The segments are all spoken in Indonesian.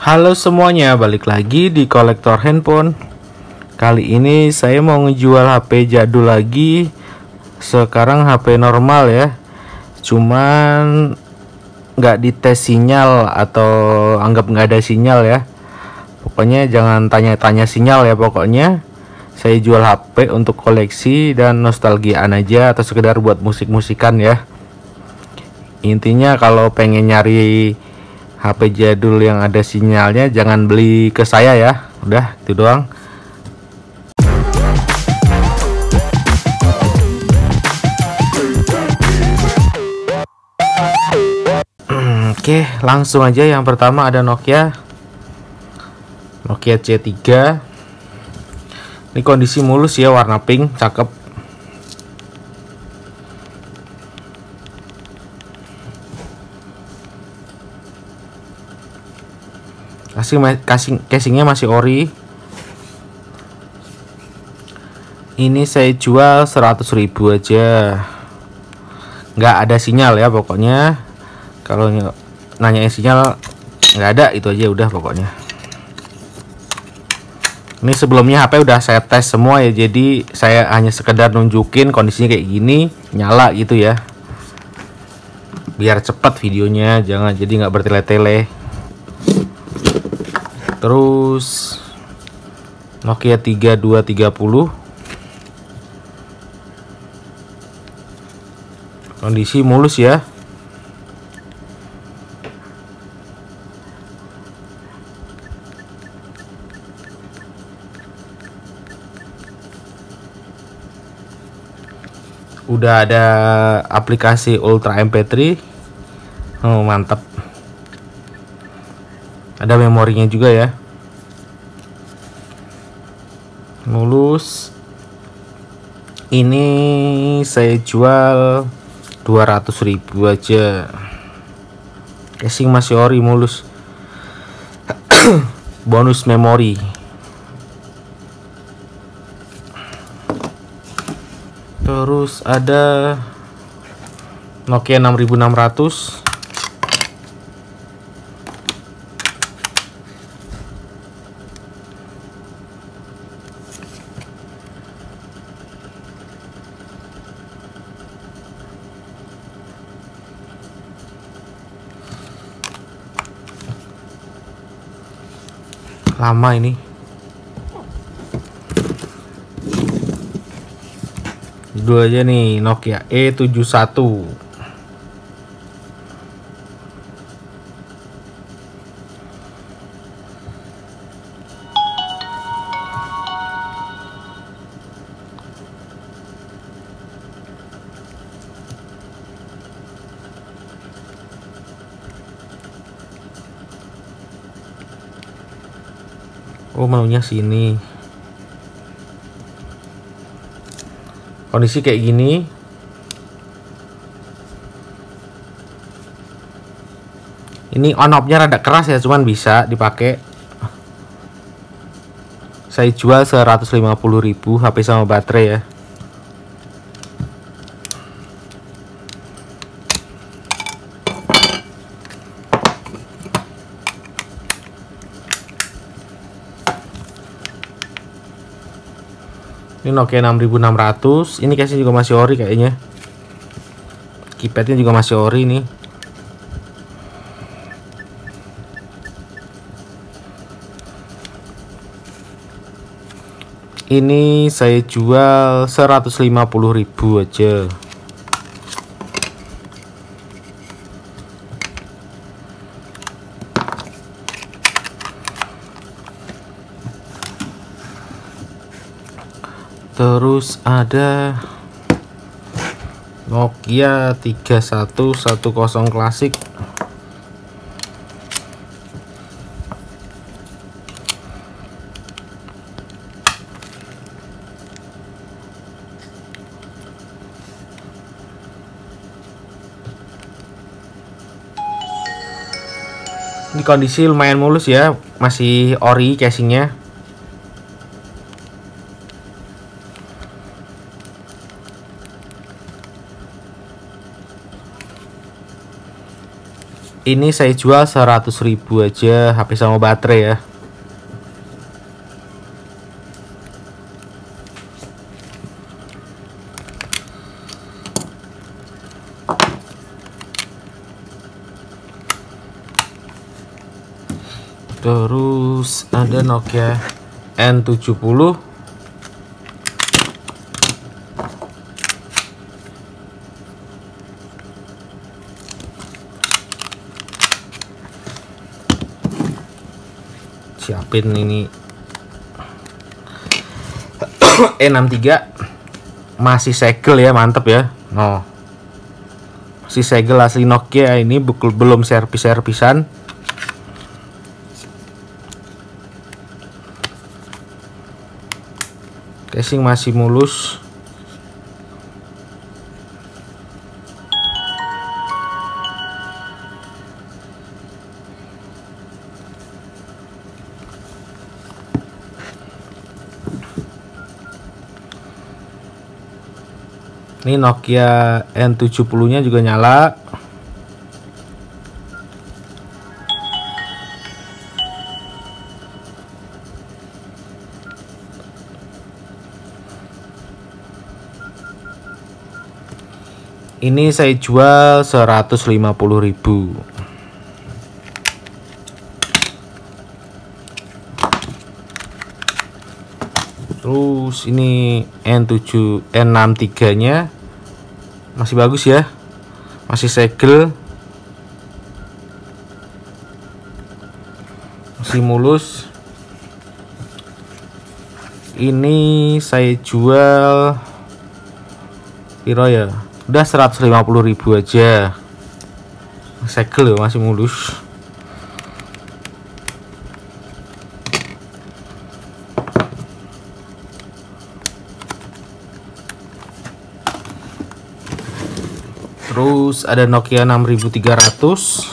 Halo semuanya, balik lagi di kolektor handphone. Kali ini saya mau ngejual HP jadul lagi. Sekarang HP normal ya, cuman nggak dites sinyal atau anggap nggak ada sinyal ya. Pokoknya jangan tanya-tanya sinyal ya. Pokoknya saya jual HP untuk koleksi dan nostalgiaan aja, atau sekedar buat musik-musikan ya. Intinya kalau pengen nyari HP jadul yang ada sinyalnya, jangan beli ke saya ya. Udah itu doang. Oke, langsung aja. Yang pertama ada Nokia C3. Ini kondisi mulus ya, warna pink, cakep. Casingnya masih ori. Ini saya jual 100.000 aja. Nggak ada sinyal ya pokoknya. Kalau nanyain sinyal nggak ada, itu aja udah pokoknya. Ini sebelumnya HP udah saya tes semua ya, jadi saya hanya sekedar nunjukin kondisinya kayak gini, nyala gitu ya, biar cepat videonya, jangan jadi nggak bertele-tele. Terus Nokia 3230, kondisi mulus ya. Udah ada aplikasi Ultra MP3. Oh, mantap. Ada memorinya juga ya. Mulus. Ini saya jual 200.000 aja. Casing masih ori, mulus. Bonus memori. Terus ada Nokia 6600. Lama ini. Dua aja nih, Nokia E71. Oh, maunya sini. Kondisi kayak gini. Ini on off-nya rada keras ya, cuman bisa dipakai. Saya jual 150.000 HP sama baterai ya. Ini Nokia 6600. Ini casing juga masih ori kayaknya. Keypadnya juga masih ori nih. Ini saya jual 150.000 aja. Terus ada Nokia 3110 klasik. Ini kondisi lumayan mulus ya, masih ori casingnya. Ini saya jual 100.000 aja, HP sama baterai ya. Terus ada Nokia N70. Siapin ini E63 masih segel ya, mantep ya. No, masih segel asli Nokia, ini belum servis-servisan. Casing masih mulus. Ini Nokia N70 nya juga nyala. Ini saya jual 150.000. Terus ini N63 nya masih bagus ya, masih segel, masih mulus. Ini saya jual piro ya, udah 150.000 aja, segel masih mulus. Terus ada Nokia 6300.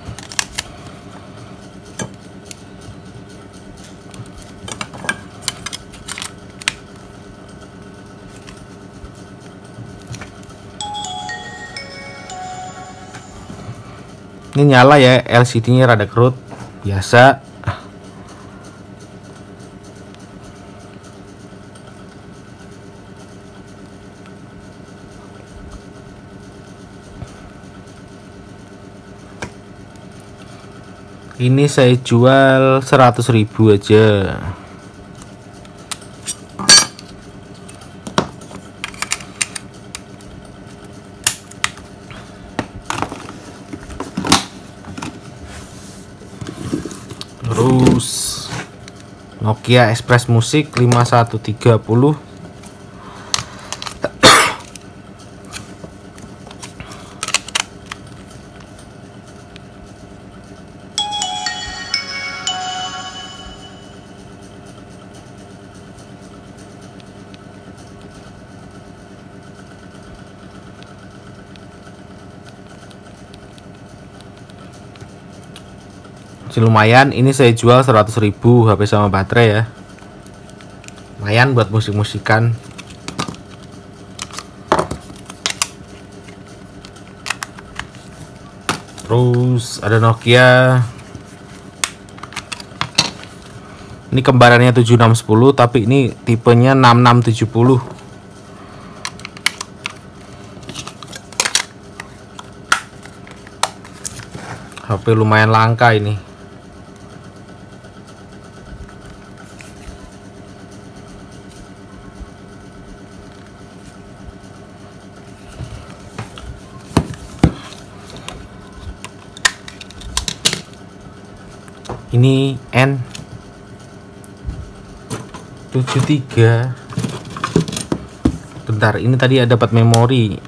Ini nyala ya, LCD-nya rada kerut biasa. Ini saya jual 100.000 aja. Terus Nokia Express Music 5130. Lumayan, ini saya jual 100.000 HP sama baterai ya, lumayan buat musik-musikan. Terus ada Nokia, ini kembarannya 7610 tapi ini tipenya 6670. HP lumayan langka ini. Ini N73. Bentar, ini tadi ada dapat memori.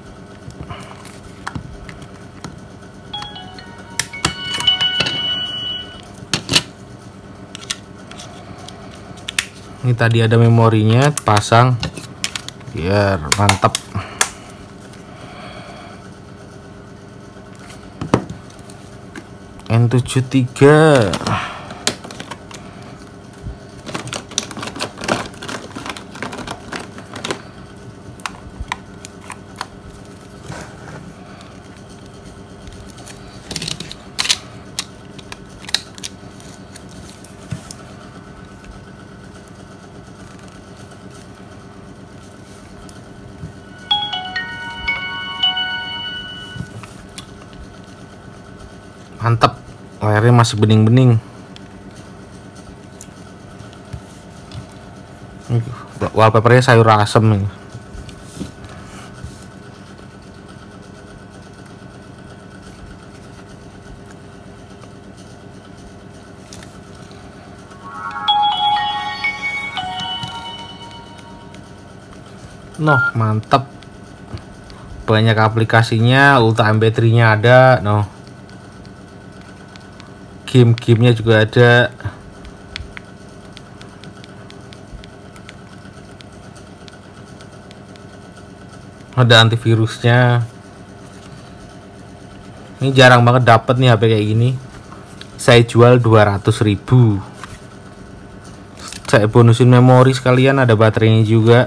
Ini tadi ada memorinya, pasang biar mantap. N73. layarnya masih bening-bening. Wallpapernya sayur asem nih. Noh, mantap. Banyak aplikasinya, Ultra MP3 nya ada. Noh, game-gamenya juga ada. Ada antivirusnya. Ini jarang banget dapet nih HP kayak gini. Saya jual 200.000. Saya bonusin memori sekalian, ada baterainya juga.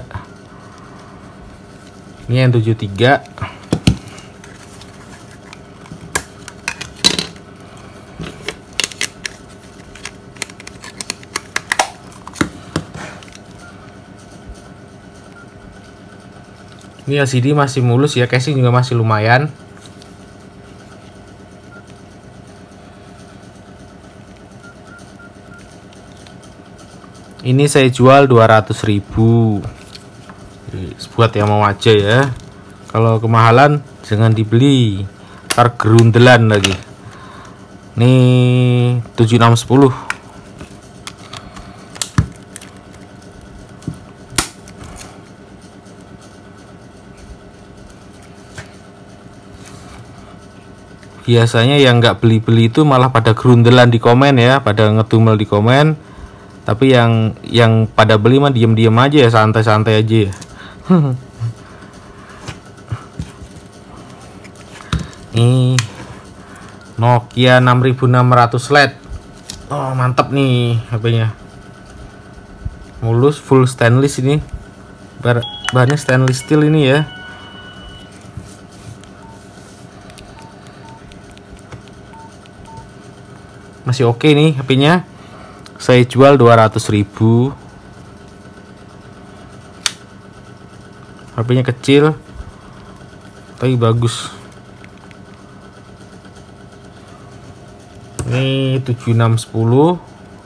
Ini yang 73. Ini LCD masih mulus ya, casing juga masih lumayan. Ini saya jual 200.000. Buat yang mau aja ya. Kalau kemahalan jangan dibeli, ntar gerundelan lagi. Nih 7610. Biasanya yang nggak beli-beli itu malah pada gerundelan di komen ya, pada ngedumel di komen. Tapi yang pada beli mah diem-diem aja ya, santai-santai aja ya. Nih Nokia 6600 LED. Oh, mantap nih HP-nya. Mulus, full stainless ini. Bahannya stainless steel ini ya. Masih oke nih HP-nya. Saya jual 200.000. HP-nya kecil tapi bagus. Ini 7610.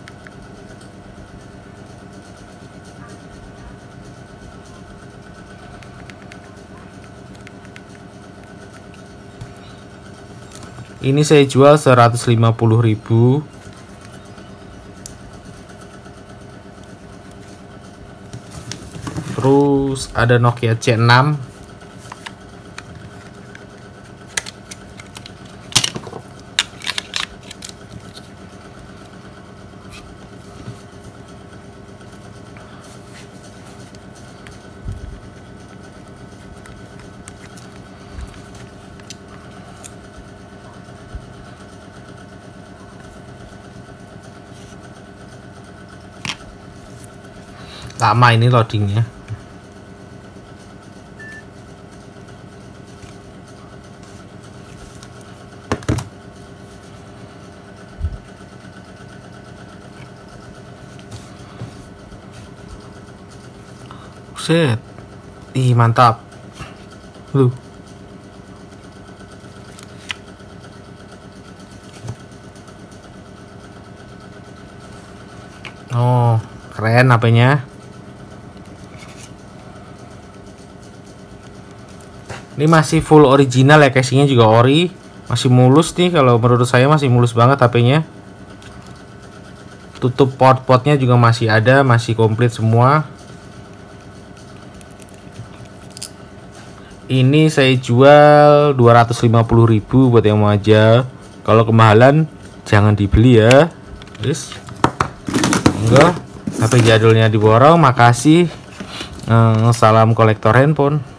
Ini saya jual 150.000. Terus ada Nokia C6. Lama ini loadingnya. Set. Ih, mantap. Oh, keren HP-nya. Ini masih full original ya, casingnya juga ori, masih mulus nih. Kalau menurut saya masih mulus banget HP-nya. Tutup port-portnya juga masih ada, masih komplit semua. Ini saya jual 250.000 buat yang mau aja. Kalau kemahalan jangan dibeli ya. Terus enggak, HP jadulnya diborong. Makasih. Salam kolektor handphone.